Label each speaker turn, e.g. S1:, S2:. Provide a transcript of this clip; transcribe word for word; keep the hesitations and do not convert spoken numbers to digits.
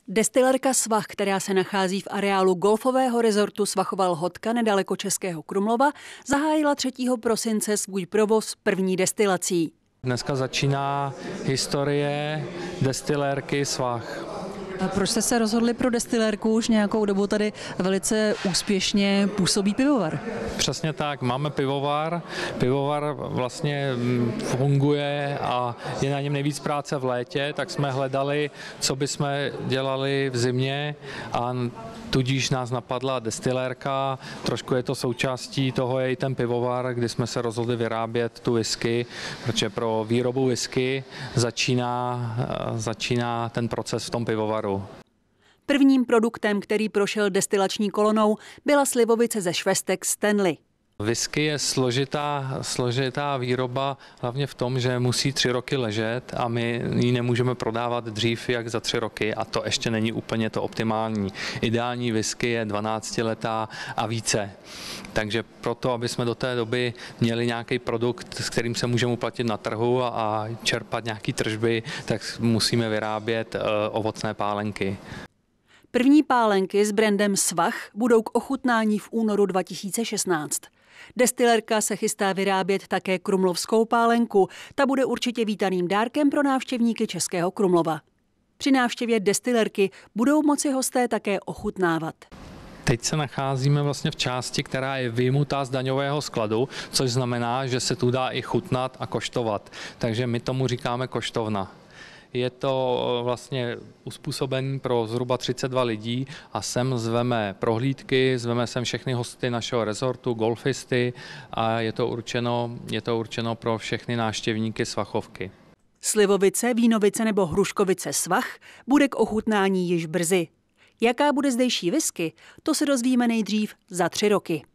S1: Destilerka Svach, která se nachází v areálu golfového rezortu Svachova Lhotka nedaleko Českého Krumlova, zahájila třetího prosince svůj provoz první destilací.
S2: Dneska začíná historie destilérky Svach.
S3: A proč jste se rozhodli pro destilérku? Už nějakou dobu tady velice úspěšně působí pivovar.
S2: Přesně tak, máme pivovar. Pivovar vlastně funguje a je na něm nejvíc práce v létě, tak jsme hledali, co bychom dělali v zimě a tudíž nás napadla destilérka. Trošku je to součástí toho je i ten pivovar, kdy jsme se rozhodli vyrábět tu whisky, protože pro výrobu whisky začíná, začíná ten proces v tom pivovaru.
S1: Prvním produktem, který prošel destilační kolonou, byla slivovice ze švestek Stanley.
S2: Whisky je složitá, složitá výroba hlavně v tom, že musí tři roky ležet a my ji nemůžeme prodávat dřív jak za tři roky a to ještě není úplně to optimální. Ideální whisky je dvanáctiletá a více. Takže proto, aby jsme do té doby měli nějaký produkt, s kterým se můžeme uplatit na trhu a čerpat nějaký tržby, tak musíme vyrábět ovocné pálenky.
S1: První pálenky s brandem Svach budou k ochutnání v únoru dva tisíce šestnáct. Destilerka se chystá vyrábět také krumlovskou pálenku. Ta bude určitě vítaným dárkem pro návštěvníky Českého Krumlova. Při návštěvě destilerky budou moci hosté také ochutnávat.
S2: Teď se nacházíme vlastně v části, která je vyjmutá z daňového skladu, což znamená, že se tu dá i chutnat a koštovat. Takže my tomu říkáme koštovna. Je to vlastně uspůsobený pro zhruba třicet dva lidí a sem zveme prohlídky, zveme sem všechny hosty našeho rezortu, golfisty a je to určeno, je to určeno pro všechny návštěvníky Svachovky.
S1: Slivovice, vínovice nebo hruškovice Svach bude k ochutnání již brzy. Jaká bude zdejší whisky, to se dozvíme nejdřív za tři roky.